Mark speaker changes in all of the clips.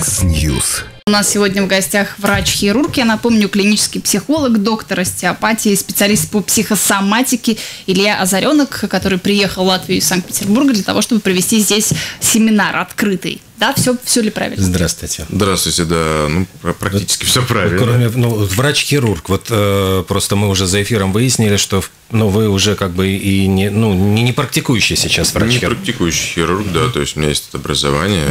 Speaker 1: Яндекс.Ньюс.
Speaker 2: У нас сегодня в гостях врач-хирург, я напомню, клинический психолог, доктор остеопатии, специалист по психосоматике Илья Озаренок, который приехал в Латвию из Санкт-Петербурга для того, чтобы провести здесь семинар открытый. Да, все ли правильно?
Speaker 3: Здравствуйте.
Speaker 4: Здравствуйте, да, практически все правильно.
Speaker 3: Кроме, врач-хирург, просто мы уже за эфиром выяснили, что вы уже как бы и не практикующий сейчас врач-хирург.
Speaker 4: Не практикующий хирург, да, то есть у меня есть это образование,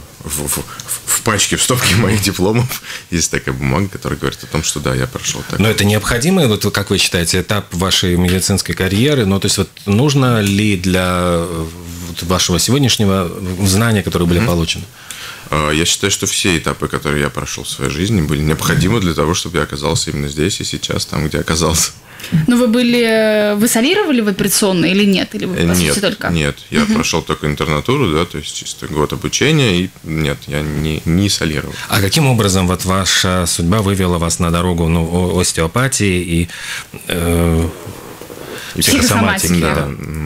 Speaker 4: в пачке, в стопке моих дипломов есть такая бумага, которая говорит о том, что да, я прошел так.
Speaker 3: Но это необходимый, как вы считаете, этап вашей медицинской карьеры? То есть нужно ли для вашего сегодняшнего знания, которые были получены?
Speaker 4: Я считаю, что все этапы, которые я прошел в своей жизни, были необходимы для того, чтобы я оказался именно здесь и сейчас, там, где оказался.
Speaker 2: Но вы солировали в операционной или нет? Или вы, по сути, только?
Speaker 4: Нет, я прошел только интернатуру, да, то есть чисто год обучения, и нет, я не солировал.
Speaker 3: А каким образом ваша судьба вывела вас на дорогу остеопатии и психосоматики?
Speaker 4: Да.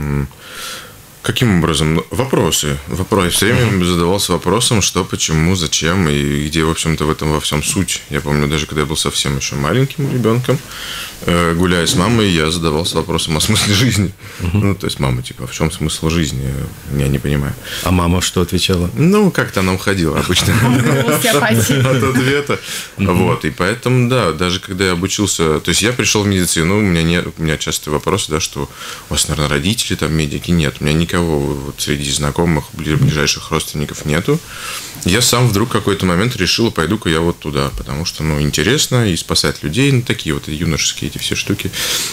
Speaker 4: Каким образом? Вопросы. Я все время задавался вопросом, что, почему, зачем и где, в общем-то, в этом во всем суть. Я помню, даже когда я был совсем еще маленьким ребенком, гуляя с мамой, я задавался вопросом о смысле жизни. То есть мама, а в чем смысл жизни? Я не понимаю.
Speaker 3: А мама что отвечала?
Speaker 4: Как-то она уходила обычно от ответа. И поэтому, да, даже когда я обучился, то есть я пришел в медицину, у меня часто вопросы, да, что у вас, наверное, родители там медики. Нет, у меня никого среди знакомых, ближайших родственников нету. Я сам вдруг в какой-то момент решил, пойду-ка я туда, потому что, интересно, и спасать людей, такие юношеские эти все штуки.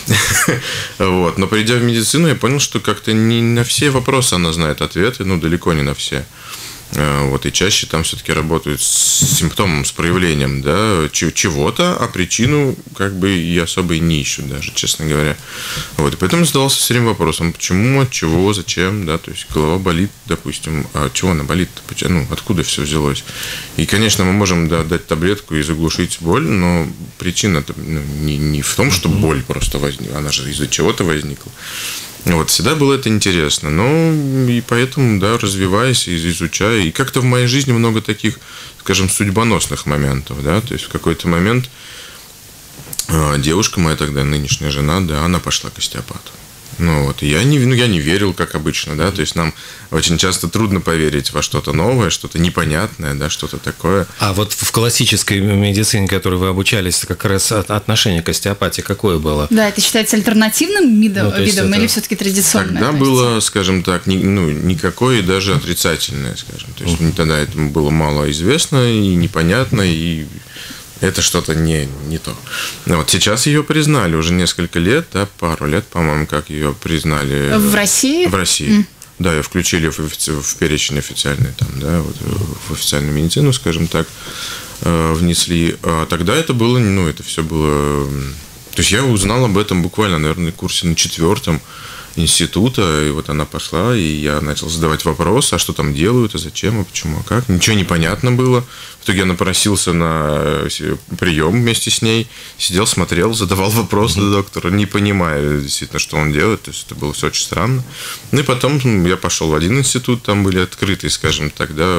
Speaker 4: Но придя в медицину, я понял, что как-то не на все вопросы она знает ответы, далеко не на все. И чаще там все-таки работают с симптомом, с проявлением, да, чего-то, а причину и особо и не ищут даже, честно говоря. И поэтому задавался все время вопросом, почему, от чего, зачем, да, то есть голова болит, допустим, а от чего она болит, откуда все взялось. И, конечно, мы можем дать таблетку и заглушить боль, но причина не в том, что боль просто возникла, она же из-за чего-то возникла. Всегда было это интересно. И поэтому, да, развиваясь, изучая. И как-то в моей жизни много таких, скажем, судьбоносных моментов, да. То есть в какой-то момент девушка моя тогда, нынешняя жена, да, она пошла к остеопату. Я не верил, как обычно, да, то есть нам очень часто трудно поверить во что-то новое, что-то непонятное, да, что-то такое.
Speaker 3: А в классической медицине, которой вы обучались, как раз отношение к остеопатии какое было?
Speaker 2: Да, это считается альтернативным видом или все-таки традиционным?
Speaker 4: Тогда было, скажем так, никакое и даже отрицательное, скажем. То есть тогда это было мало известно и непонятно, и это что-то не то. Сейчас ее признали уже несколько лет, да, пару лет, по-моему, как ее признали.
Speaker 2: В России?
Speaker 4: В России. Да, ее включили в перечень официальный, в официальную медицину, скажем так, внесли. А тогда это было, это все было. То есть я узнал об этом буквально, наверное, в курсе на 4-м института, и она пошла, и я начал задавать вопросы, а что там делают, а зачем, а почему, а как. Ничего не понятно было. В итоге я напросился на прием вместе с ней, сидел, смотрел, задавал вопросы доктору, не понимая действительно, что он делает, то есть это было все очень странно. И потом я пошел в один институт, там были открытые, скажем так, да,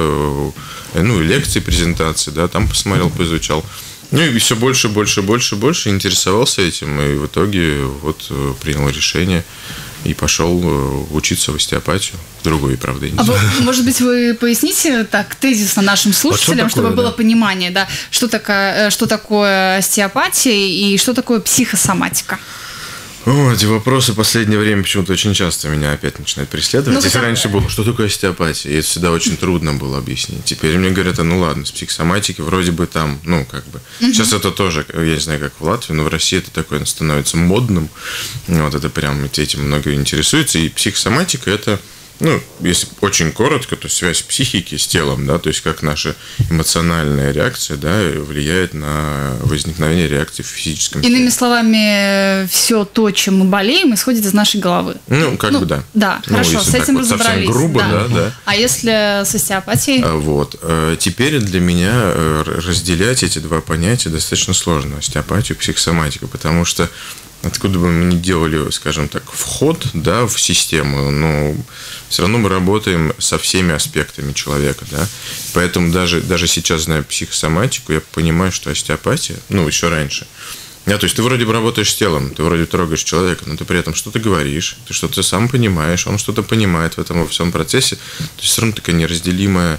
Speaker 4: лекции, презентации, да, там посмотрел, поизучал. И все больше интересовался этим, и в итоге принял решение и пошел учиться в остеопатию. Другой, правда, не знаю.
Speaker 2: Может быть, вы поясните так тезисно нашим слушателям, чтобы было понимание, да, что такое остеопатия и что такое психосоматика?
Speaker 4: Эти вопросы в последнее время почему-то очень часто меня опять начинают преследовать. Если раньше было, что такое остеопатия, и это всегда очень трудно было объяснить. Теперь мне говорят, ладно, с психосоматики вроде бы там, Сейчас это тоже, я не знаю, как в Латвии, но в России это такое становится модным. Это прям этим многие интересуются. И психосоматика – это, если очень коротко, то связь психики с телом, да, то есть как наша эмоциональная реакция, да, влияет на возникновение реакции в физическом теле.
Speaker 2: Иными словами, все то, чем мы болеем, исходит из нашей головы.
Speaker 4: Да.
Speaker 2: Да, хорошо, с этим разобрались.
Speaker 4: Совсем грубо, да.
Speaker 2: А если с остеопатией?
Speaker 4: Теперь для меня разделять эти два понятия достаточно сложно, остеопатию и психосоматику, потому что откуда бы мы ни делали, скажем так, вход, да, в систему, но все равно мы работаем со всеми аспектами человека, да. Поэтому даже сейчас, зная психосоматику, я понимаю, что остеопатия, еще раньше. То есть ты вроде бы работаешь с телом, ты вроде трогаешь человека, но ты при этом что-то говоришь, ты что-то сам понимаешь, он что-то понимает в этом во всем процессе. То есть все равно такая неразделимая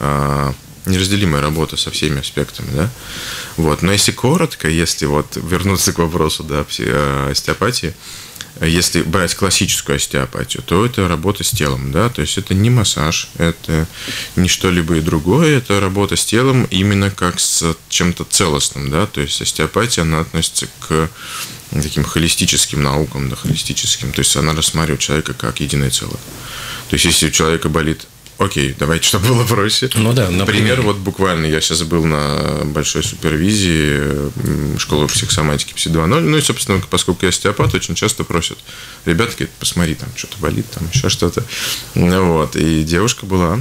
Speaker 4: работа со всеми аспектами, да. Вот. Но если коротко, если вот вернуться к вопросу, да, остеопатии, если брать классическую остеопатию, то это работа с телом, да, то есть это не массаж, это не что-либо и другое, это работа с телом именно как с чем-то целостным, да, то есть остеопатия, она относится к таким холистическим наукам, да, холистическим, то есть она рассматривает человека как единое целое. То есть если у человека болит. Окей, давайте, чтобы было проще.
Speaker 3: Да,
Speaker 4: например, вот буквально я сейчас был на большой супервизии школы психосоматики ПСИ 2.0. И, собственно, поскольку я остеопат, очень часто просят: ребята, говорят, посмотри, там что-то болит, там еще что-то. Вот. И девушка была,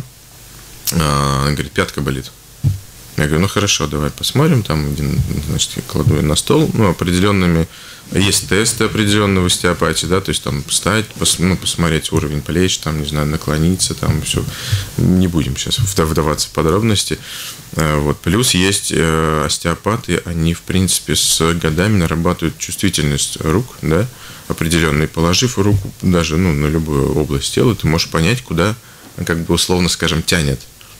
Speaker 4: она говорит, пятка болит. Я говорю, хорошо, давай посмотрим. Там, значит, я кладу ее на стол, определенными. Есть тесты определенные в остеопатии, да, то есть там встать, посмотреть уровень плеч, там, не знаю, наклониться, там все. Не будем сейчас вдаваться в подробности. Вот. Плюс есть остеопаты, они, в принципе, с годами нарабатывают чувствительность рук, да, определенной. Положив руку даже, на любую область тела, ты можешь понять, куда, как бы условно скажем, тянет.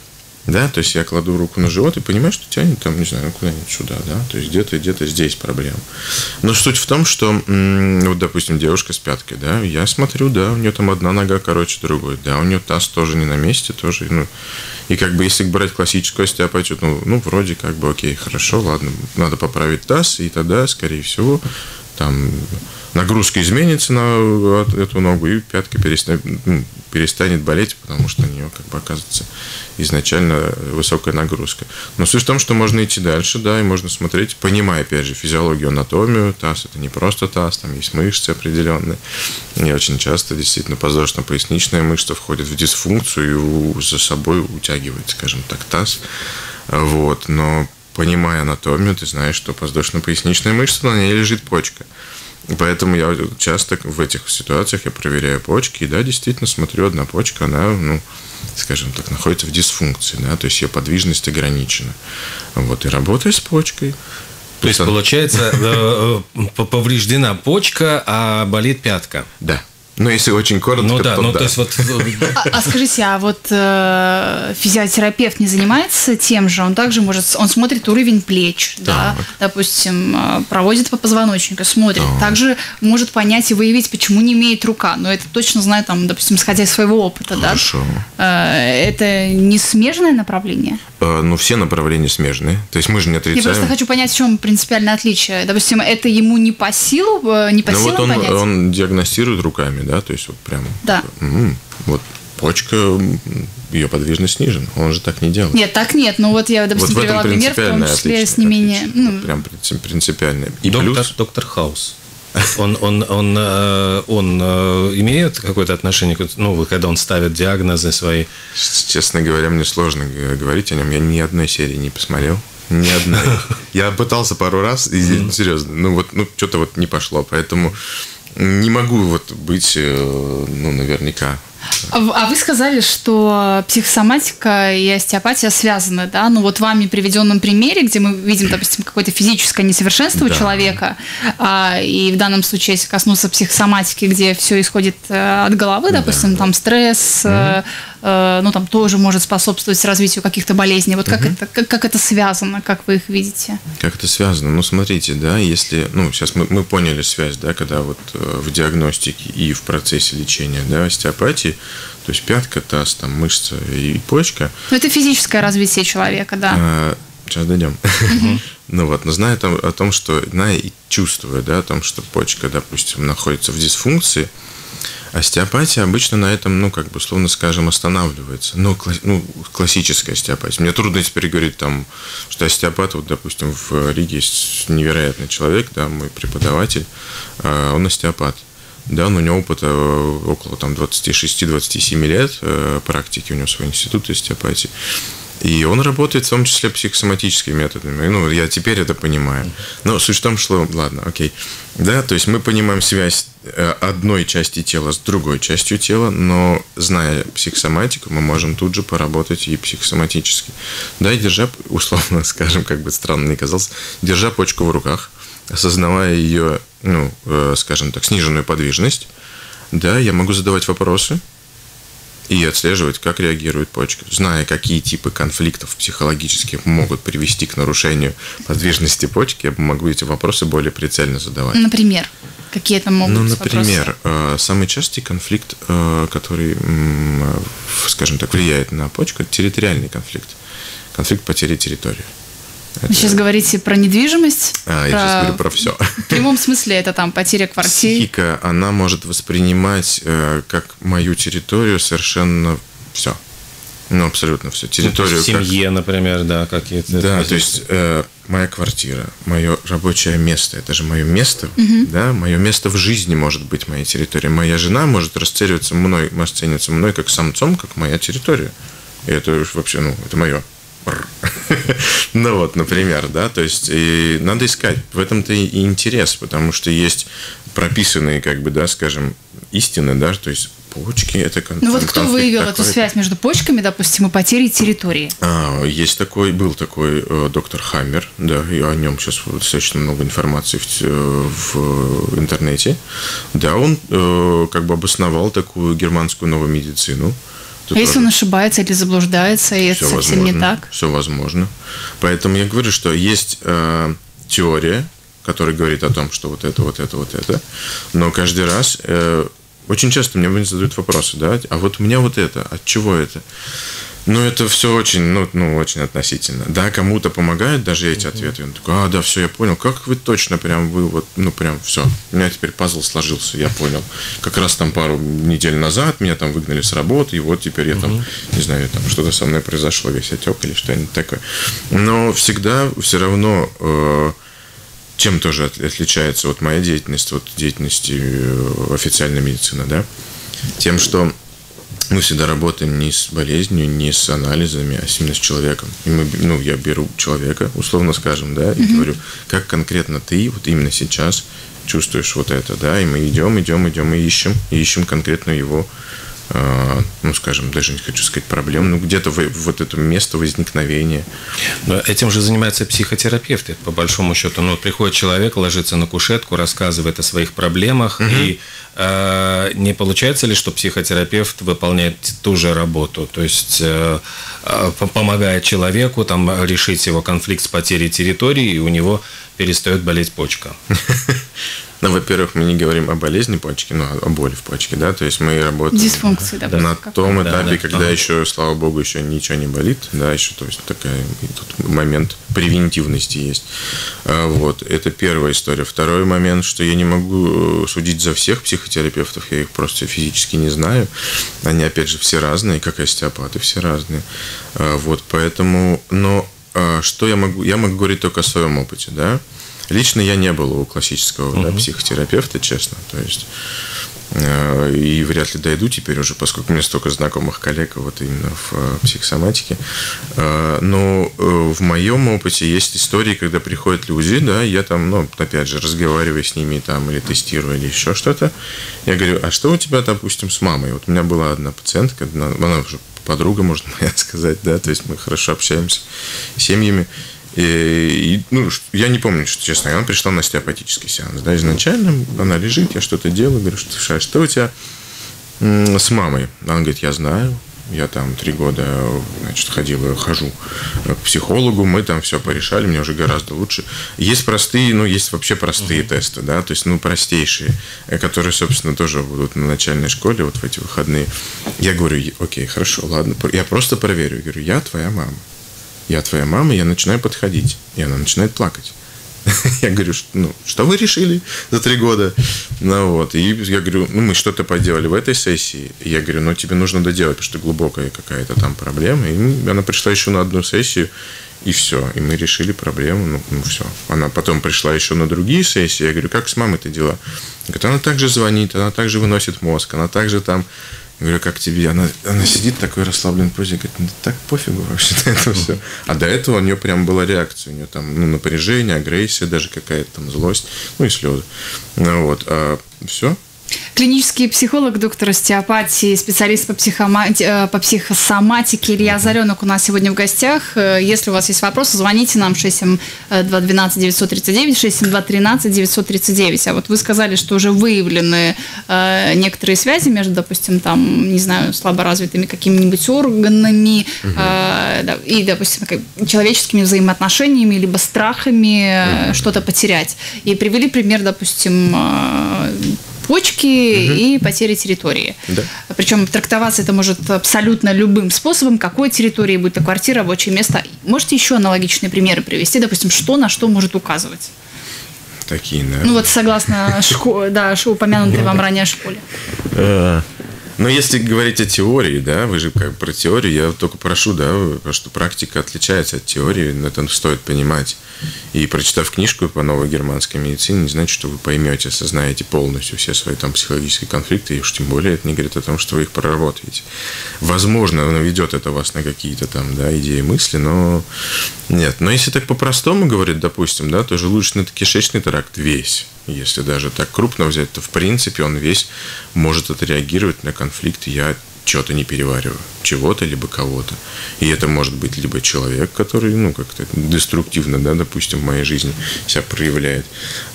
Speaker 4: Да, то есть я кладу руку на живот и понимаю, что тянет там, не знаю, куда-нибудь сюда, да, то есть где-то здесь проблема. Но суть в том, что, вот, допустим, девушка с пяткой, да, я смотрю, да, у нее там одна нога короче другой, да, у нее таз тоже не на месте, тоже, и как бы если брать классическую остеопатию, вроде как бы окей, хорошо, ладно, надо поправить таз, и тогда, скорее всего, там нагрузка изменится на эту ногу, и пятка перестанет болеть, потому что у нее, как бы, оказывается изначально высокая нагрузка. Но суть в том, что можно идти дальше, да, и можно смотреть, понимая, опять же, физиологию, анатомию. Таз – это не просто таз, там есть мышцы определенные. И очень часто, действительно, подвздошно-поясничная мышца входит в дисфункцию и за собой утягивает, скажем так, таз. Вот. Но понимая анатомию, ты знаешь, что подвздошно-поясничная мышца, на ней лежит почка. Поэтому я часто в этих ситуациях я проверяю почки, и да, действительно смотрю, одна почка, она, скажем так, находится в дисфункции, да, то есть ее подвижность ограничена. Вот, и работаю с почкой.
Speaker 3: То есть, получается, повреждена почка, а болит пятка.
Speaker 4: Да. Но если очень коротко, то да.
Speaker 3: То есть,
Speaker 2: скажите, а вот физиотерапевт не занимается тем же? Он также он смотрит уровень плеч, да, допустим, проводит по позвоночнику, смотрит. Также может понять и выявить, почему не имеет рука. Но это точно знает, там, допустим, исходя из своего опыта.
Speaker 4: Хорошо.
Speaker 2: Да? Это не смежное направление?
Speaker 4: Все направления смежные. То есть мы же не отрицаем.
Speaker 2: Я просто хочу понять, в чем принципиальное отличие. Допустим, это ему не по силам понять?
Speaker 4: Он диагностирует руками, да, то есть вот прям.
Speaker 2: Да.
Speaker 4: Вот почка, ее подвижность снижена. Он же так не делает.
Speaker 2: Нет, так нет. Но вот я, допустим, привела пример, в том числе с не менее.
Speaker 4: Прям принципиальное. И
Speaker 3: доктор Хаус. Он имеет какое-то отношение, когда он ставит диагнозы свои?
Speaker 4: Честно говоря, мне сложно говорить о нем. Я ни одной серии не посмотрел. Ни одной. Я пытался пару раз, и серьезно, что-то не пошло. Поэтому не могу быть, наверняка.
Speaker 2: А вы сказали, что психосоматика и остеопатия связаны, да? В вами приведенном примере, где мы видим, допустим, какое-то физическое несовершенство у человека, и в данном случае, если коснуться психосоматики, где все исходит от головы, допустим, там стресс, там тоже может способствовать развитию каких-то болезней. Вот как это связано, как вы их видите?
Speaker 4: Как это связано? Смотрите, да, если, сейчас мы поняли связь, да, когда в диагностике и в процессе лечения, да, остеопатии, то есть пятка, таз, там, мышца и почка.
Speaker 2: Это физическое развитие человека, да.
Speaker 4: Сейчас дойдем. Но зная о том, что, зная и чувствуя, да, о том, что почка, допустим, находится в дисфункции, остеопатия обычно на этом, условно скажем, останавливается. Классическая остеопатия. Мне трудно теперь говорить, что остеопат, допустим, в Риге есть невероятный человек, да, мой преподаватель, он остеопат. Да, но у него опыта около 26-27 лет практики, у него свой институт остеопатии. И он работает в том числе психосоматическими методами. Ну, я теперь это понимаю. Но суть в том, что... Ладно, окей. Да, то есть мы понимаем связь одной части тела с другой частью тела, но, зная психосоматику, мы можем тут же поработать и психосоматически. Да, и держа, условно скажем, как бы странно ни казалось, держа почку в руках, осознавая ее, ну, скажем так, сниженную подвижность, да, я могу задавать вопросы и отслеживать, как реагирует почка. Зная, какие типы конфликтов психологических могут привести к нарушению подвижности почки, я могу эти вопросы более прицельно задавать.
Speaker 2: Например, какие это могут быть
Speaker 4: например, вопросы? Самый частый конфликт, который, скажем так, влияет на почку, это территориальный конфликт. Конфликт потери территории.
Speaker 2: Вы сейчас говорите про недвижимость?
Speaker 4: Я сейчас говорю про все.
Speaker 2: В прямом смысле это там потеря квартиры?
Speaker 4: Психика, она может воспринимать как мою территорию совершенно все. Ну, абсолютно все. Территорию
Speaker 3: в семье, как... например, да, какие-то...
Speaker 4: Да, то есть моя квартира, мое рабочее место, это же мое место, да, мое место в жизни может быть моей территорией. Моя жена может расцениваться мной как самцом, как моя территория. И это вообще, ну, это мое. Ну вот, например, да, то есть и надо искать, в этом-то и интерес, потому что есть прописанные, как бы, да, скажем, истины, да, то есть почки, это конфликт.
Speaker 2: Ну вот кто выявил эту связь между почками, допустим, и потерей территории?
Speaker 4: Был такой доктор Хаммер, да, и о нем сейчас достаточно много информации в интернете, да, он как бы обосновал такую германскую новую медицину.
Speaker 2: А если он ошибается или заблуждается, и это совсем не так?
Speaker 4: Все возможно. Поэтому я говорю, что есть теория, которая говорит о том, что вот это. Но каждый раз, очень часто мне задают вопросы, да, а вот у меня вот это, от чего это? Ну, это все очень, очень относительно. Да, кому-то помогают даже эти ответы. Он такой, да, все, я понял. Как вы точно прям все. У меня теперь пазл сложился, я понял. Как раз там пару недель назад меня там выгнали с работы, и вот теперь я там, не знаю, там что-то со мной произошло, весь отек или что-нибудь такое. Но всегда все равно... Чем тоже отличается вот моя деятельность от деятельности официальной медицины, да? Тем, что мы всегда работаем не с болезнью, не с анализами, а именно с человеком. И я беру человека, условно скажем, да, и говорю, как конкретно ты вот именно сейчас чувствуешь вот это, да, и мы идем и ищем конкретно его, скажем, даже не хочу сказать проблем, где-то вот это место возникновения.
Speaker 3: Но этим же занимаются психотерапевты, по большому счету. Приходит человек, ложится на кушетку, рассказывает о своих проблемах, и не получается ли, что психотерапевт выполняет ту же работу, то есть помогает человеку там решить его конфликт с потерей территории, и у него перестает болеть почка?
Speaker 4: Во-первых, мы не говорим о болезни почки, о боли в почке, да, то есть мы работаем
Speaker 2: дисфункции, да,
Speaker 4: на том этапе, когда еще, слава богу, еще ничего не болит, да, еще, то есть тут момент превентивности есть. Вот, это первая история. Второй момент, что я не могу судить за всех психотерапевтов, я их просто физически не знаю, они, опять же, все разные, как и остеопаты, все разные, вот, поэтому, но что я могу говорить только о своем опыте, да. Лично я не был у классического психотерапевта, честно. То есть, и вряд ли дойду теперь уже, поскольку у меня столько знакомых коллег вот именно в психосоматике. Но в моем опыте есть истории, когда приходят люди, да, я там, опять же, разговариваю с ними там, или тестирую, или еще что-то. Я говорю, а что у тебя, допустим, с мамой? Вот у меня была одна пациентка, она уже подруга, можно сказать, да, то есть мы хорошо общаемся с семьями. Я не помню, что честно, она пришла на остеопатический сеанс, да, изначально она лежит, я что-то делаю, говорю, что у тебя с мамой? Она говорит, я знаю, я там 3 года, хожу к психологу, мы там все порешали, мне уже гораздо лучше. Есть простые, есть вообще простые тесты, да, то есть, простейшие, которые, собственно, тоже будут на начальной школе, вот в эти выходные. Я говорю, окей, хорошо, ладно, я просто проверю, я говорю, я твоя мама. Я твоя мама, я начинаю подходить, и она начинает плакать. Я говорю, что вы решили за 3 года? И я говорю, мы что-то поделали в этой сессии. И я говорю, тебе нужно доделать, потому что глубокая какая-то там проблема. И она пришла еще на одну сессию, и все. И мы решили проблему, все. Она потом пришла еще на другие сессии. Я говорю, как с мамой-то дела? Говорит, она также звонит, она также выносит мозг, она также там Я говорю, как тебе? Она сидит в такой расслабленной позе, говорит, да так пофигу вообще на это все. А до этого у нее прям была реакция, у нее там напряжение, агрессия, даже какая-то там злость, и слезы. Вот, а все.
Speaker 2: Клинический психолог, доктор остеопатии, специалист по психосоматике Илья Озаренок у нас сегодня в гостях. Если у вас есть вопросы, звоните нам 672-12-939, 672-13-939. А вот вы сказали, что уже выявлены некоторые связи между, допустим, там, не знаю, слаборазвитыми какими-нибудь органами и, допустим, человеческими взаимоотношениями, либо страхами что-то потерять. И привели пример, допустим, почки и потери территории. Да. Причем трактоваться это может абсолютно любым способом. Какой территории, будь то квартира, рабочее место. Можете еще аналогичные примеры привести? Допустим, что на что может указывать?
Speaker 4: Такие, да.
Speaker 2: Ну вот согласно упомянутой вам ранее школе.
Speaker 4: Но если говорить о теории, да, вы же как про теорию, я только прошу, да, потому что практика отличается от теории, это стоит понимать. И прочитав книжку по новой германской медицине, не значит, что вы поймете, осознаете полностью все свои там психологические конфликты, и уж тем более это не говорит о том, что вы их проработаете. Возможно, наведет это вас на какие-то там, да, идеи, мысли, но нет. Но если так по-простому говорить, допустим, да, то желудочно-кишечный тракт весь. Если даже так крупно взять, то в принципе он весь может отреагировать на конфликт. Я что-то не перевариваю, чего-то либо кого-то. И это может быть либо человек, который, ну, как-то деструктивно, да, допустим, в моей жизни себя проявляет,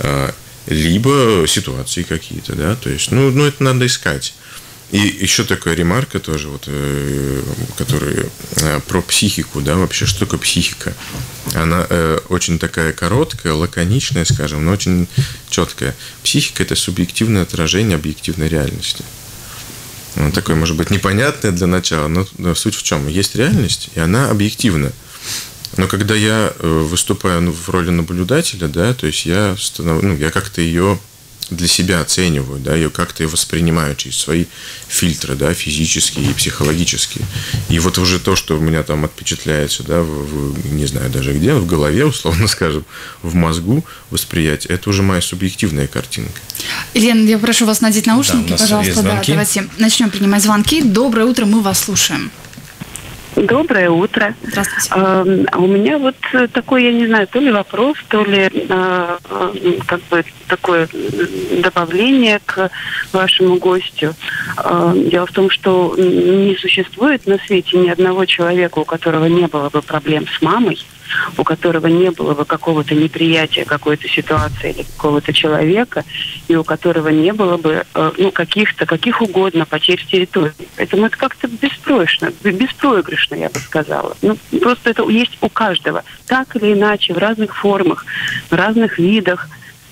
Speaker 4: либо ситуации какие-то, да, то есть, ну это надо искать. И еще такая ремарка тоже, вот, которая про психику, да, вообще, что такое психика? Она очень такая короткая, лаконичная, скажем, но очень четкая. Психика – это субъективное отражение объективной реальности. Она такое, может быть, непонятное для начала, но суть в чем? Есть реальность, и она объективна. Но когда я выступаю в роли наблюдателя, да, то есть я как-то ее для себя оцениваю, да, ее как-то и воспринимаю через свои фильтры, да, физические и психологические. И вот уже то, что у меня там отпечатляется, да, не знаю даже где, в голове, условно скажем, в мозгу восприятие, это уже моя субъективная картинка.
Speaker 2: Илья, я прошу вас надеть наушники, пожалуйста. Да, давайте начнем принимать звонки. Доброе утро, мы вас слушаем.
Speaker 1: Доброе утро.
Speaker 2: Здравствуйте.
Speaker 1: У меня вот такой, я не знаю, то ли вопрос, то ли как бы такое добавление к вашему гостю. Дело в том, что не существует на свете ни одного человека, у которого не было бы проблем с мамой, у которого не было бы какого-то неприятия какой-то ситуации или какого-то человека, и у которого не было бы каких угодно потерь территории. Поэтому это как-то беспроигрышно, я бы сказала. Просто это есть у каждого. Так или иначе, в разных формах, в разных видах.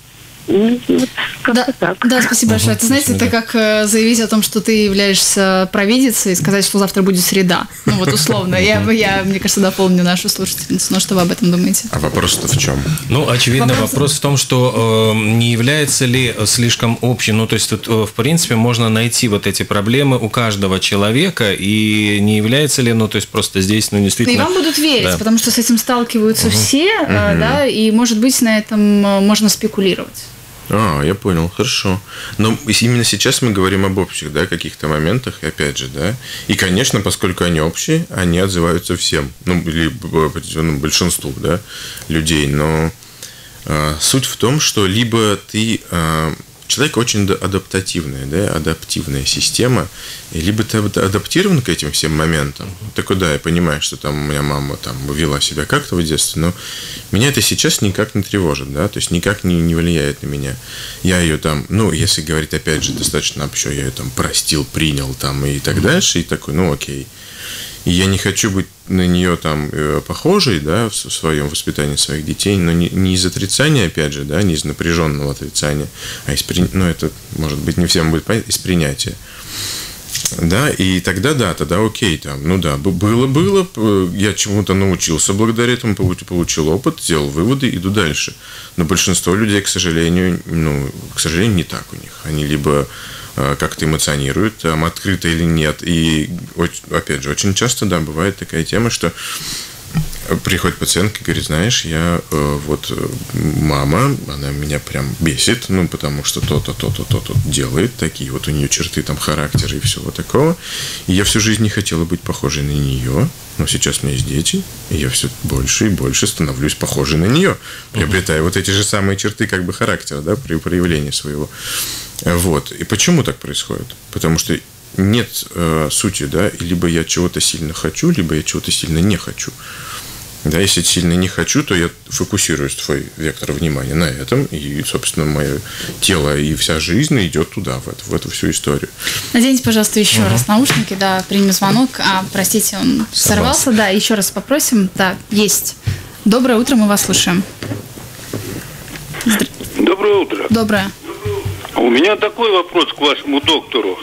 Speaker 2: Да, спасибо большое. Ты знаете, это как заявить о том, что ты являешься провидицей, и сказать, что завтра будет среда. Ну вот условно. Я, мне кажется, дополню нашу слушательницу. Но что вы об этом думаете?
Speaker 4: А вопрос-то в чем?
Speaker 3: Ну, очевидно, вопрос в том, что не является ли слишком общим. Ну, то есть тут, в принципе, можно найти вот эти проблемы у каждого человека, и не является ли, ну, то есть просто здесь, ну, действительно...
Speaker 2: И вам будут верить, да, потому что с этим сталкиваются все, да, и, может быть, на этом можно спекулировать.
Speaker 4: Я понял, хорошо. Но именно сейчас мы говорим об общих, да, каких-то моментах, и опять же, да. И, конечно, поскольку они общие, они отзываются всем, ну, или большинству, да, людей. Но суть в том, что либо ты... Человек очень адаптивная, да, адаптивная система, и либо ты адаптирован к этим всем моментам. Так да, я понимаю, что там у меня мама там вела себя как-то в детстве, но меня это сейчас никак не тревожит, да, то есть никак не влияет на меня. Я ее там, ну, если говорить опять же достаточно общо, я ее там простил, принял там и так дальше, и такой, ну окей. И я не хочу быть на нее там похожей, да, в своем воспитании своих детей, но не из отрицания, опять же, да, не из напряженного отрицания, а из это, может быть, не всем будет понятно, из принятия. Да, и тогда окей, там, ну да, было, я чему-то научился благодаря этому, получил опыт, сделал выводы, иду дальше. Но большинство людей, к сожалению, не так у них. Они либо как-то эмоционируют, там, открыто или нет. И, опять же, очень часто, да, бывает такая тема, что приходит пациентка и говорит, знаешь, я мама, она меня прям бесит, потому что то-то делает, такие вот у нее черты там характера и всего такого. И я всю жизнь не хотела быть похожей на нее, но сейчас у меня есть дети, и я все больше и больше становлюсь похожей на нее, приобретая вот эти же самые черты как бы характера, да, при проявлении своего. Вот. И почему так происходит? Потому что нет сути, да, либо я чего-то сильно хочу, либо я чего-то сильно не хочу. Да, если сильно не хочу, то я фокусируюсь, твой вектор внимания на этом, и, собственно, мое тело и вся жизнь идет туда, в эту всю историю.
Speaker 2: Наденьте, пожалуйста, еще раз наушники, да, примем звонок. Простите, он сорвался, да, еще раз попросим. Да, есть. Доброе утро, мы вас слушаем.
Speaker 5: Доброе утро.
Speaker 2: Доброе.
Speaker 5: У меня такой вопрос к вашему доктору.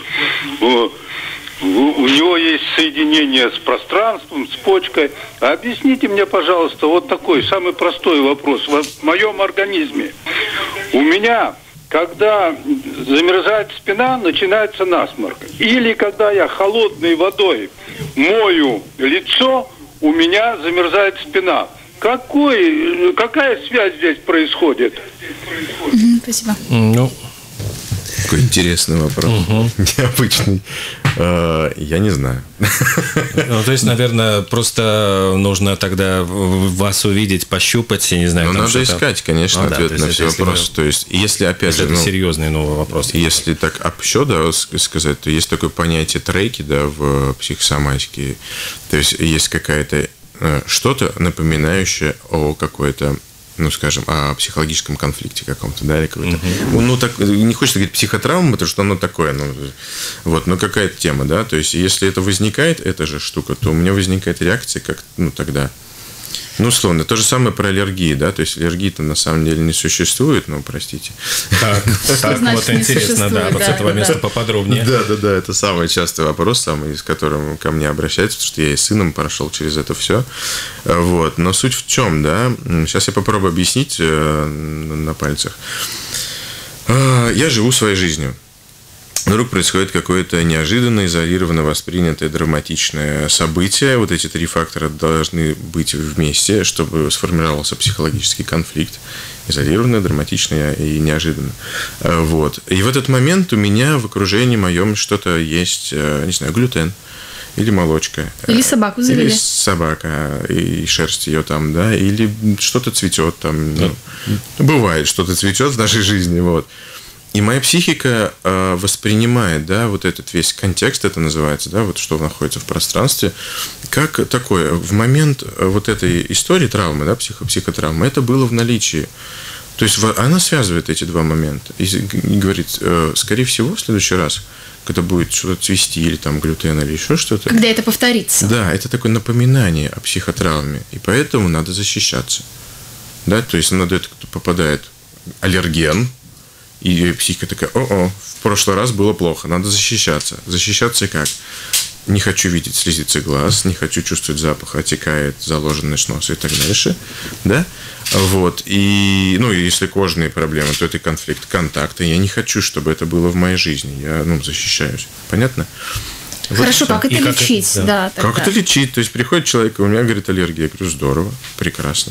Speaker 5: У него есть соединение с пространством, с почкой. Объясните мне, пожалуйста, вот такой самый простой вопрос. В моем организме у меня, когда замерзает спина, начинается насморк. Или когда я холодной водой мою лицо, у меня замерзает спина. Какая связь здесь происходит?
Speaker 2: Спасибо.
Speaker 4: Какой интересный вопрос. Необычный. Я не знаю.
Speaker 3: То есть, наверное, просто нужно тогда вас увидеть, пощупать, я не знаю.
Speaker 4: Надо искать, конечно, ответ на все вопросы. То есть, если, опять же...
Speaker 3: Это серьезный новый вопрос.
Speaker 4: Если так общо, да, сказать, то есть такое понятие треки, да, в психосоматике. То есть, есть какая-то что-то, напоминающее о какой-то, скажем, о психологическом конфликте каком-то, да, или какой-то. Так, не хочется говорить психотравма, потому что оно такое, но какая-то тема, да, то есть, если это возникает, эта же штука, то у меня возникает реакция, как, тогда, условно, то же самое про аллергии, да, то есть, аллергии-то на самом деле не существует, простите.
Speaker 3: Так, вот интересно, да, вот с этого места поподробнее.
Speaker 4: Да, это самый частый вопрос, с которым ко мне обращаются, потому что я и сыном прошел через это все, вот, но суть в чем, да, сейчас я попробую объяснить на пальцах. Я живу своей жизнью. Вдруг происходит какое-то неожиданно, изолированно воспринятое драматичное событие. Вот эти три фактора должны быть вместе, чтобы сформировался психологический конфликт. Изолированно, драматично и неожиданно. Вот. И в этот момент у меня в окружении моем что-то есть, не знаю, глютен. Или молочка.
Speaker 2: Или собаку завели.
Speaker 4: Или собака, и шерсть ее там, да. Или что-то цветет там. Бывает, что-то цветет в нашей жизни, вот. И моя психика воспринимает, да, вот этот весь контекст, это называется, да, вот что находится в пространстве, как такое, в момент вот этой истории травмы, да, психотравмы, это было в наличии. То есть она связывает эти два момента и говорит, скорее всего, в следующий раз, когда будет что-то цвести или там глютен или еще что-то.
Speaker 2: Когда это повторится.
Speaker 4: Да, это такое напоминание о психотравме, и поэтому надо защищаться. Да, то есть надо это попадает аллерген, и психика такая, в прошлый раз было плохо, надо защищаться. Защищаться как? Не хочу видеть слезицы глаз, не хочу чувствовать запах, отекает заложенность носа и так дальше. Да? Вот. И, если кожные проблемы, то это конфликт контакта. Я не хочу, чтобы это было в моей жизни. Я, защищаюсь. Понятно?
Speaker 2: Хорошо, как это лечить? Да,
Speaker 4: как это лечить? То есть, приходит человек, у меня, говорит, аллергия. Я говорю, здорово, прекрасно.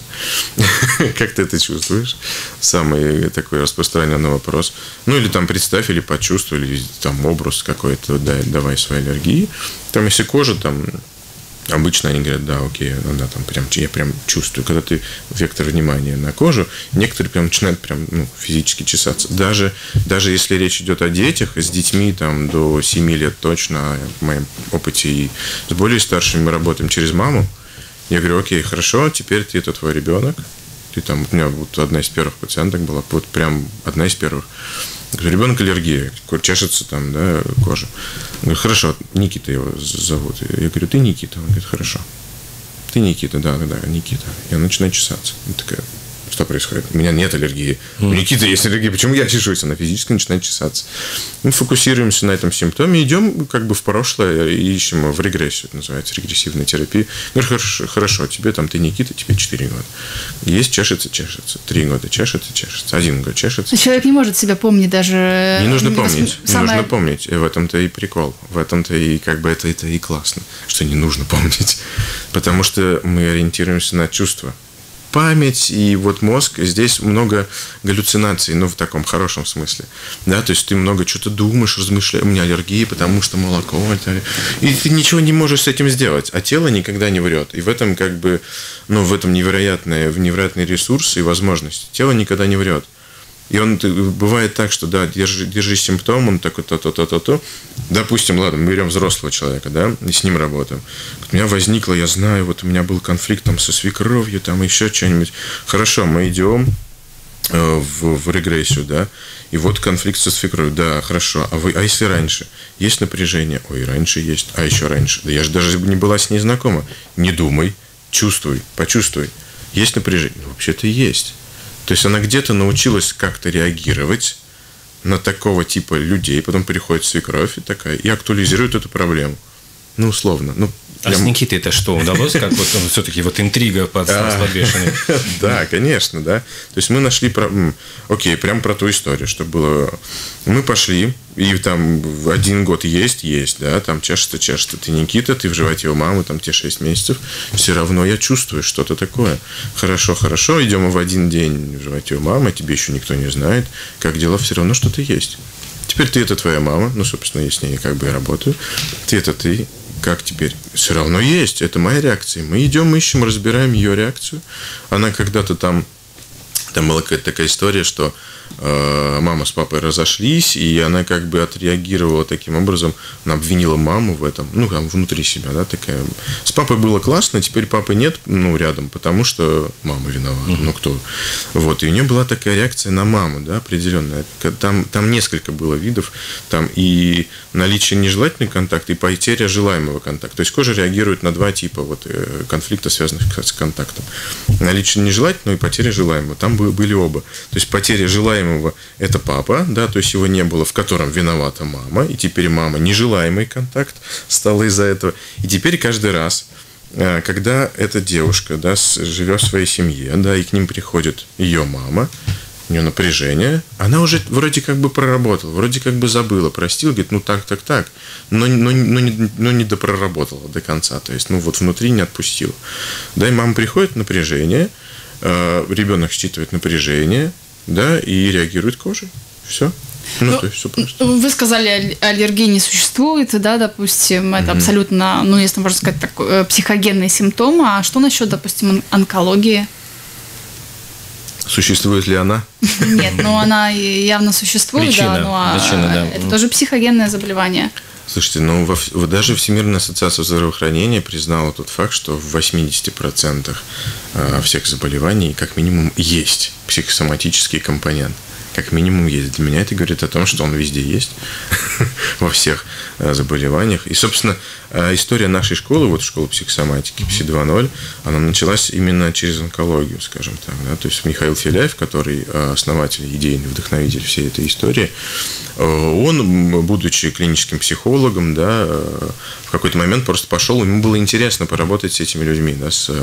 Speaker 4: Как ты это чувствуешь? Самый такой распространенный вопрос. Или там представь, или почувствуй, или там образ какой-то, давай своей аллергии. Там, если кожа, там... Обычно они говорят, да, окей, да, там я прям чувствую, когда ты вектор внимания на кожу, некоторые прям начинают физически чесаться. Даже если речь идет о детях, с детьми там до 7 лет точно, в моем опыте и с более старшими мы работаем через маму. Я говорю, окей, хорошо, теперь это твой ребенок. Ты там, у меня вот одна из первых пациенток была, вот прям одна из первых. Ребенок аллергия, чешется там, да, кожа. Я говорю, хорошо, Никита его зовут. Я говорю, ты Никита? Он говорит, хорошо. Ты Никита, да, Никита. Я начинаю чесаться. Я такая, Что происходит? У меня нет аллергии. У Никиты есть аллергия. Почему я чешусь? Она физически начинает чесаться. Мы фокусируемся на этом симптоме, идем как бы в прошлое и ищем в регрессию. Это называется регрессивная терапия. Говорю, хорошо, тебе там, ты Никита, тебе 4 года. Есть, чешется. 3 года, чешется. 1 год, чешется.
Speaker 2: Человек не может себя помнить даже...
Speaker 4: Не нужно помнить. Не нужно помнить. В этом-то и прикол. В этом-то и как бы это и классно, что не нужно помнить. Потому что мы ориентируемся на чувства. Память и вот мозг, здесь много галлюцинаций, в таком хорошем смысле. Да, то есть ты много что-то думаешь, размышляешь, у меня аллергия, потому что молоко. И ты ничего не можешь с этим сделать. А тело никогда не врет. И в этом как бы, в этом невероятный ресурс и возможность. Тело никогда не врет. И бывает так, что, да, держи симптом, он такой то. Допустим, ладно, мы берем взрослого человека, да, и с ним работаем. У меня возникло, я знаю, вот у меня был конфликт там со свекровью, там еще что-нибудь. Хорошо, мы идем в регрессию, да, и вот конфликт со свекровью, да, хорошо. А если раньше? Есть напряжение? Ой, раньше есть, а еще раньше. Да я же даже не была с ней знакома. Не думай, чувствуй, почувствуй. Есть напряжение? Вообще-то есть. То есть она где-то научилась как-то реагировать на такого типа людей, потом приходит свекровь и актуализирует эту проблему. Условно.
Speaker 3: А с Никитой это что, удалось? Как вот все-таки вот интрига подвешенная?
Speaker 4: Да, конечно, да. То есть мы нашли, окей, прям про ту историю, что было. Мы пошли, и там 1 год есть, да, там чешется. Ты Никита, ты в животе у мамы, там тебе 6 месяцев. Все равно я чувствую что-то такое. Хорошо, идем в 1 день в животе у мамы, тебе еще никто не знает, как дела, все равно что-то есть. Теперь ты это твоя мама, собственно, я с ней как бы и работаю. Ты это ты. Как теперь? Все равно есть. Это моя реакция. Мы идем, ищем, разбираем ее реакцию. Она когда-то там была какая-то такая история, что мама с папой разошлись, и она как бы отреагировала таким образом, она обвинила маму в этом, там внутри себя, да, такая. С папой было классно, теперь папы нет, рядом, потому что мама виновата, кто. Вот, и у нее была такая реакция на маму, да, определенная. Там несколько было видов, там и наличие нежелательного контакта, и потеря желаемого контакта. То есть кожа реагирует на 2 типа конфликта, связанных с контактом. Наличие нежелательного и потеря желаемого. Там были оба. То есть потеря желаемого – это папа, да, то есть его не было, в котором виновата мама, и теперь мама нежелаемый контакт стала из-за этого. И теперь каждый раз, когда эта девушка, да, живет в своей семье, да, и к ним приходит ее мама, у нее напряжение, она уже вроде как бы проработала, вроде как бы забыла, простила, говорит, так, но не допроработала до конца, то есть, внутри не отпустила. Да, и мама приходит, напряжение, ребенок считывает напряжение, да, и реагирует кожей. Все. То есть все просто.
Speaker 2: Вы сказали, аллергии не существует, да, допустим, это абсолютно, если можно сказать, такой психогенный симптом. А что насчет, допустим, онкологии?
Speaker 4: Существует ли она?
Speaker 2: Нет, она явно существует,
Speaker 3: причина,
Speaker 2: это тоже психогенное заболевание.
Speaker 4: Слушайте, даже Всемирная ассоциация здравоохранения признала тот факт, что в 80% всех заболеваний как минимум есть психосоматический компонент. Как минимум есть. Для меня это говорит о том, что он везде есть, во всех заболеваниях. И, собственно, история нашей школы, школа психосоматики, ПСИ 2.0, она началась именно через онкологию, скажем так. Да? То есть Михаил Филяев, который основатель, идейный вдохновитель всей этой истории, он, будучи клиническим психологом, да, в какой-то момент просто пошел, ему было интересно поработать с этими людьми, да, с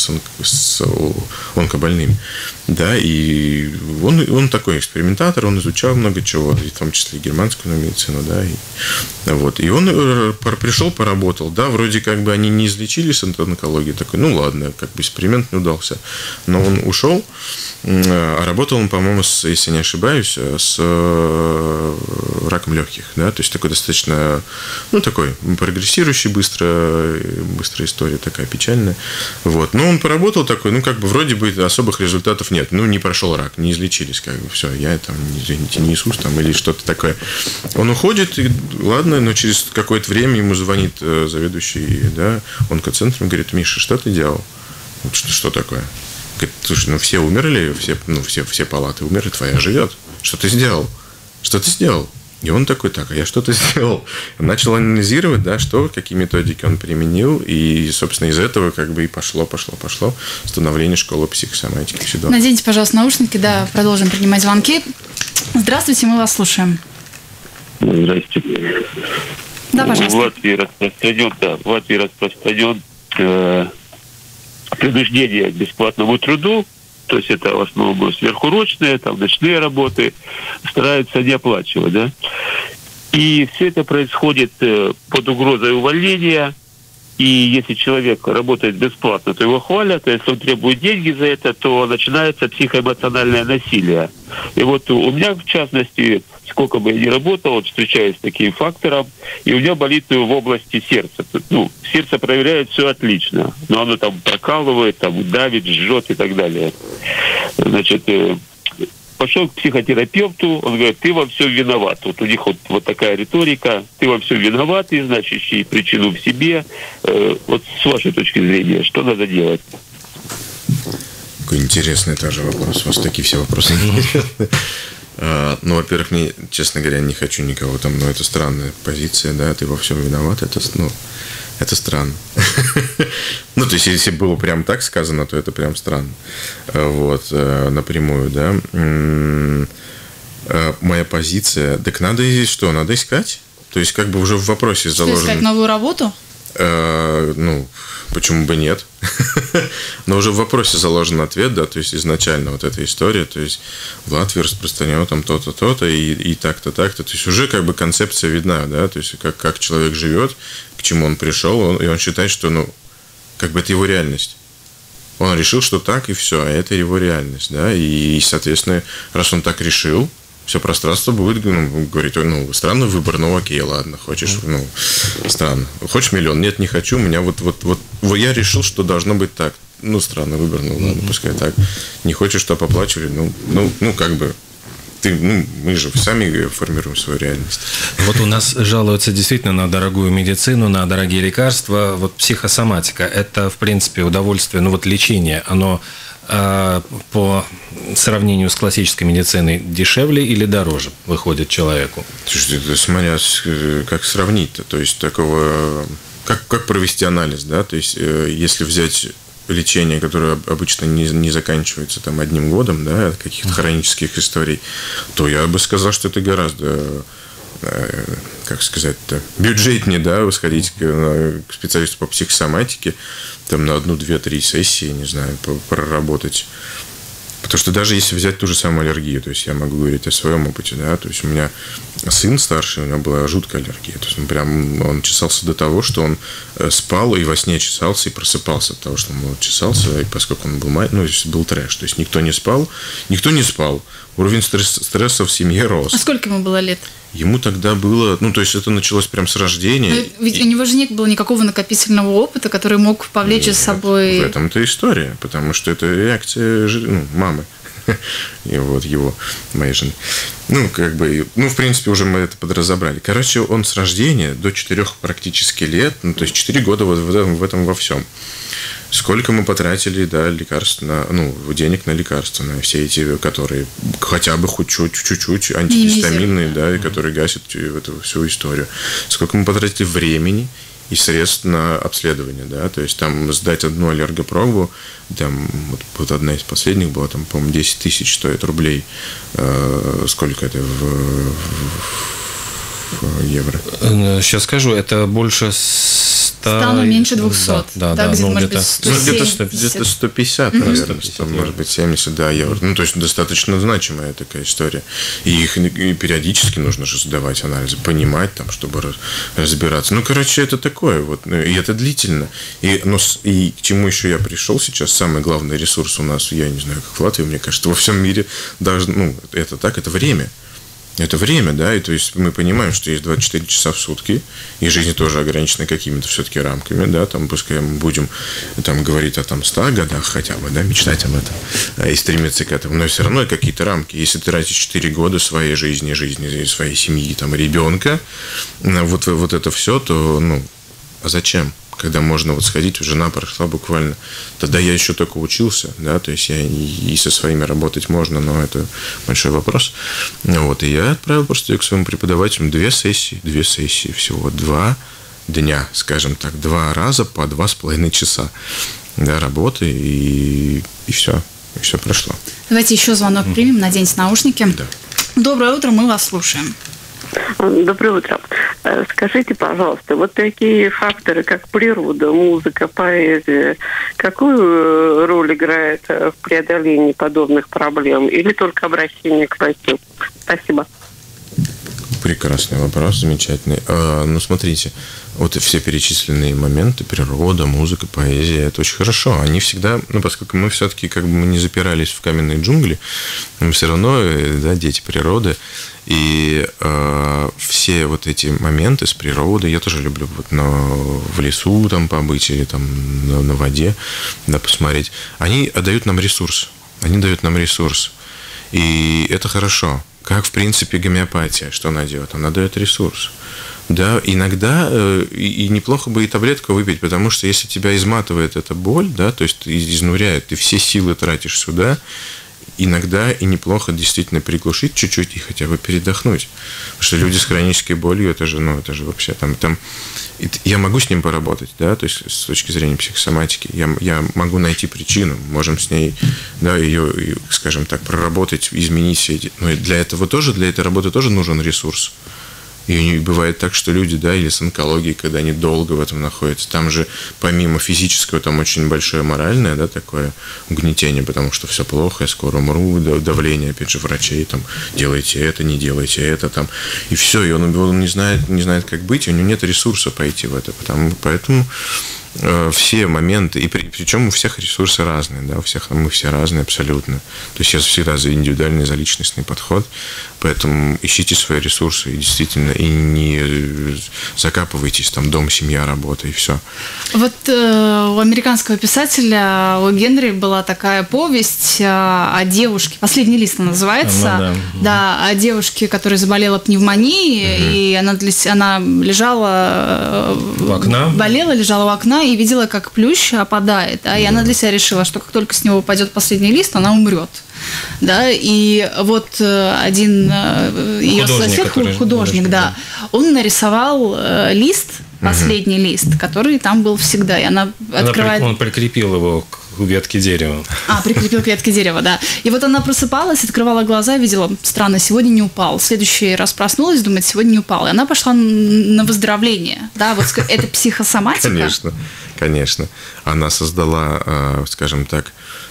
Speaker 4: онкобольными. Да, и он такой экспериментатор, он изучал много чего, в том числе и германскую медицину, да, и он пришел, поработал, да, вроде как бы они не излечились от онкологии, такой, ладно, как бы эксперимент не удался, но он ушел, а работал он, по-моему, если не ошибаюсь, с раком легких, да, то есть такой достаточно, такой прогрессирующий быстрая история, такая печальная, вот, но он поработал такой, как бы вроде бы особых результатов нет, не прошел рак, не излечились, как бы, все, я там, извините, не Иисус там или что-то такое. Он уходит, и ладно, но через какое-то время ему звонит заведующий, да, онкоцентром, говорит, Миша, что ты делал? Что такое? Говорит, слушай, все умерли, все палаты умерли, твоя живет. Что ты сделал? Что ты сделал? И он такой, так, а я что-то сделал. Начал анализировать, да, что, какие методики он применил, и, собственно, из этого как бы и пошло становление школы психосоматики.
Speaker 2: Наденьте, пожалуйста, наушники, да, продолжим принимать звонки. Здравствуйте, мы вас слушаем.
Speaker 6: Здравствуйте.
Speaker 2: Да, пожалуйста.
Speaker 6: В Латвии распространен принуждение к бесплатному труду. То есть это в основном сверхурочные, там ночные работы, стараются не оплачивать, да. И все это происходит под угрозой увольнения. И если человек работает бесплатно, то его хвалят, а если он требует деньги за это, то начинается психоэмоциональное насилие. И вот у меня, в частности, сколько бы я ни работал, вот встречаюсь с таким фактором, и у меня болит в области сердца. Ну, сердце проверяет все отлично, но оно там прокалывает, там давит, жжет и так далее. Значит, пошел к психотерапевту, он говорит, ты во всем виноват. Вот у них вот такая риторика, ты во всем виноват, и значит, ищи причину в себе. Вот с вашей точки зрения, что надо делать?
Speaker 4: Какой интересный тоже вопрос. У вас такие все вопросы интересные. Ну, во-первых, мне, честно говоря, не хочу никого там, но это странная позиция, да, ты во всем виноват, это странно. Ну, то есть, если было прям так сказано, то это прям странно. Вот, напрямую, да. Моя позиция, так надо что, надо искать? То есть, как бы уже в вопросе заложено.
Speaker 2: Искать новую работу?
Speaker 4: Ну, почему бы нет? Но уже в вопросе заложен ответ, да, то есть изначально вот эта история, то есть в Латвии распространено там то-то, то-то и так-то, так-то, то есть уже как бы концепция видна, да, то есть как человек живет, к чему он пришел, и он считает, что, ну, как бы это его реальность. Он решил, что так, и все, а это его реальность, да, и, соответственно, раз он так решил, все пространство будет говорить, ну, странный выбор, ну, окей, ладно, хочешь, ну, странно. Хочешь миллион? Нет, не хочу, у меня вот я решил, что должно быть так. Ну, странный выбор, ну, ладно, пускай так. Не хочешь, чтобы оплачивали, ну, как бы, мы же сами формируем свою реальность.
Speaker 3: Вот у нас жалуются действительно на дорогую медицину, на дорогие лекарства. Вот психосоматика – это, в принципе, удовольствие, ну, вот лечение, оно по сравнению с классической медициной дешевле или дороже выходит человеку?
Speaker 4: Слушайте, это смотря как сравнить-то, то есть такого, как провести анализ, да, то есть если взять лечение, которое обычно не заканчивается там 1 годом, да, от каких-то хронических историй, то я бы сказал, что это гораздо, как сказать-то, бюджетнее, да, сходить к специалисту по психосоматике, там на 1, 2, 3 сессии, не знаю, проработать. Потому что даже если взять ту же самую аллергию, то есть я могу говорить о своем опыте, да, то есть у меня сын старший, у него была жуткая аллергия, то есть он чесался до того, что он спал и во сне чесался и просыпался от того, что он чесался, и поскольку он был трэш, то есть никто не спал, уровень стресса в семье рос.
Speaker 2: А сколько ему было лет?
Speaker 4: Ему тогда было, то есть это началось прям с рождения.
Speaker 2: Но ведь у него же не было никакого накопительного опыта, который мог повлечь за собой...
Speaker 4: В этом-то история, потому что это реакция мамы. И вот моей жены. В принципе, уже мы это подразобрали. Короче, он с рождения до 4 практически лет, то есть 4 года вот в этом во всем. Сколько мы потратили, да, лекарств денег на лекарства, на все эти, которые хотя бы хоть чуть-чуть антигистаминные, да, и которые гасят эту всю историю. Сколько мы потратили времени и средств на обследование, да, то есть там сдать одну аллергопробу, там вот одна из последних была, там, по-моему, 10 тысяч стоит рублей. Сколько это в евро?
Speaker 3: Сейчас скажу, это больше 100...
Speaker 2: меньше 200.
Speaker 3: Да,
Speaker 2: где-то, может быть, 170.
Speaker 4: Где-то 150, наверное, может быть, 70, да, евро. То есть достаточно значимая такая история. И их периодически нужно же сдавать анализы, понимать, там, чтобы разбираться. Короче, это такое вот, и это длительно. И к чему еще я пришел сейчас, самый главный ресурс у нас, я не знаю, как в Латвии, мне кажется, во всем мире должно, это так, это время. Это время, да, и то есть мы понимаем, что есть 24 часа в сутки, и жизнь тоже ограничена какими-то все-таки рамками, да, там, пускай мы будем там говорить о 100 годах хотя бы, да, мечтать об этом и стремиться к этому, но все равно какие-то рамки. Если ты тратишь 4 года своей жизни своей семьи, там, ребенка, вот это все, то, а зачем? когда можно вот сходить, жена прошла буквально. Тогда я еще только учился, да, то есть я и со своими работать можно, но это большой вопрос. Вот, и я отправил просто к своему преподавателю 2 сессии всего, 2 дня, скажем так, 2 раза по 2,5 часа, да, работы, и все прошло.
Speaker 2: Давайте еще звонок примем, наденьте наушники.
Speaker 4: Да.
Speaker 2: Доброе утро, мы вас слушаем.
Speaker 1: Доброе утро. Скажите, пожалуйста, вот такие факторы, как природа, музыка, поэзия, какую роль играет в преодолении подобных проблем? Или только обращение к врачу? Спасибо.
Speaker 4: Прекрасный вопрос, замечательный. Ну, смотрите, вот все перечисленные моменты, природа, музыка, поэзия, это очень хорошо. Они всегда, ну, поскольку мы все-таки как бы мы не запирались в каменные джунгли, мы все равно, да, дети природы, и все вот эти моменты с природой, я тоже люблю вот в лесу там побыть или там на воде, да, посмотреть, они дают нам ресурс, и это хорошо. Как, в принципе, гомеопатия, что она делает? Она дает ресурс. Да, иногда и неплохо бы и таблетку выпить, потому что если тебя изматывает эта боль, да, то есть изнуряет, ты все силы тратишь сюда, иногда и неплохо действительно приглушить чуть-чуть и хотя бы передохнуть. Потому что люди с хронической болью, это же вообще там я могу с ним поработать, да, то есть с точки зрения психосоматики, я могу найти причину, можем с ней, да, ее, скажем так, проработать, изменить все эти. Но для этой работы тоже нужен ресурс. И бывает так, что люди, да, или с онкологией, когда они долго в этом находятся, там же помимо физического, там очень большое моральное, да, такое угнетение, потому что все плохо, я скоро умру, давление, опять же, врачей, там, делайте это, не делайте это, там, и все, и он не знает, как быть, и у него нет ресурса пойти в это, поэтому все моменты, и причем у всех ресурсы разные, да, мы все разные абсолютно. То есть я всегда за индивидуальный, за личностный подход, поэтому ищите свои ресурсы и действительно, и не закапывайтесь, там, дом, семья, работа, и все.
Speaker 2: Вот у американского писателя, у Генри была такая повесть о девушке, «Последний лист» она называется, да, о девушке, которая заболела пневмонией, и она лежала
Speaker 3: у окна,
Speaker 2: лежала у окна, и видела, как плющ опадает, да, и она для себя решила, что как только с него упадет последний лист, она умрет. Да, и вот один ее сосед, художник, да, он нарисовал лист, последний лист, который там был всегда, и она открывает...
Speaker 3: Он прикрепил его к ветке дерева.
Speaker 2: Прикрепил к ветке дерева, да. И вот она просыпалась, открывала глаза, видела, странно, сегодня не упал. В следующий раз проснулась, думает, сегодня не упал. И она пошла на выздоровление. Да, вот это психосоматика.
Speaker 4: Конечно. Она создала, скажем так,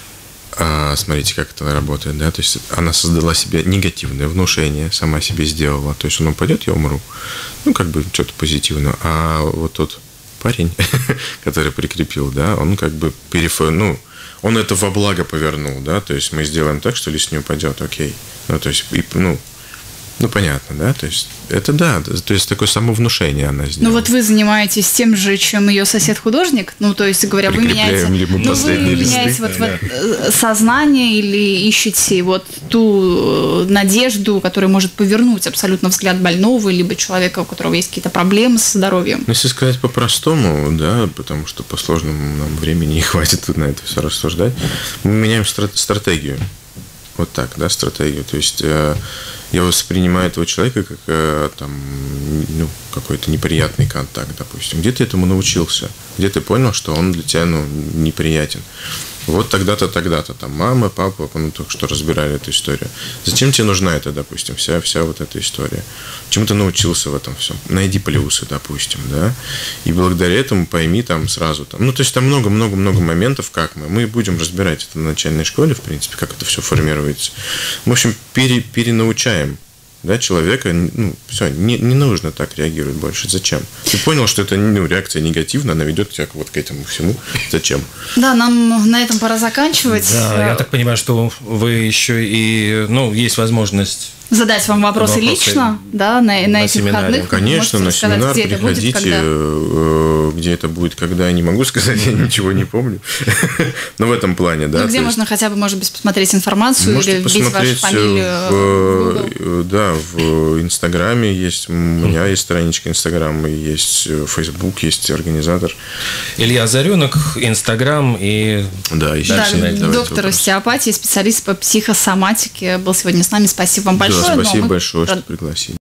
Speaker 4: смотрите, как это работает, да, то есть она создала себе негативное внушение, сама себе сделала, то есть он упадет, я умру, ну, как бы что-то позитивное, а вот тот парень, который прикрепил, да, он как бы он это во благо повернул, да, то есть мы сделаем так, что лист не упадет, окей, ну, то есть, понятно, да, то есть это да, то есть такое самовнушение она сделала.
Speaker 2: Ну вот вы занимаетесь тем же, чем ее сосед-художник, ну то есть говоря, вы меняете сознание или ищете вот ту надежду, которая может повернуть абсолютно взгляд больного, либо человека, у которого есть какие-то проблемы со здоровьем.
Speaker 4: Если сказать по-простому, да, потому что по сложному нам времени не хватит тут на это все рассуждать, мы меняем стратегию. Вот так, да, стратегию. То есть я воспринимаю этого человека как какой-то неприятный контакт, допустим. Где ты этому научился? Где ты понял, что он для тебя неприятен? Вот тогда-то, там мама, папа, только что разбирали эту историю. Зачем тебе нужна эта, допустим, вся вот эта история? Чему ты научился в этом всем? Найди плюсы, допустим, да? И благодаря этому пойми там сразу. То есть там много-много-много моментов, как мы будем разбирать это на начальной школе, в принципе, как это все формируется. В общем, перенаучаем, да, человека, все, не нужно так реагировать больше. Зачем? Ты понял, что это реакция негативная, она ведет тебя вот к этому всему. Зачем?
Speaker 2: Да, нам на этом пора заканчивать.
Speaker 3: Да, я так понимаю, что вы еще и, есть возможность
Speaker 2: задать вам вопросы лично, да, на этих
Speaker 3: выходных.
Speaker 4: Конечно, на семинар приходите. где это будет, когда, я не могу сказать, я ничего не помню. Но в этом плане, да.
Speaker 2: Ну, где можно хотя бы, может быть, посмотреть информацию или вбить вашу фамилию?
Speaker 4: Да, в Инстаграме есть, у меня есть страничка Инстаграма, есть Фейсбук, есть организатор.
Speaker 3: Илья Озаренок, Инстаграм и...
Speaker 4: Да,
Speaker 2: доктор остеопатии, специалист по психосоматике был сегодня с нами. Спасибо вам большое.
Speaker 4: Да, спасибо большое, что пригласили.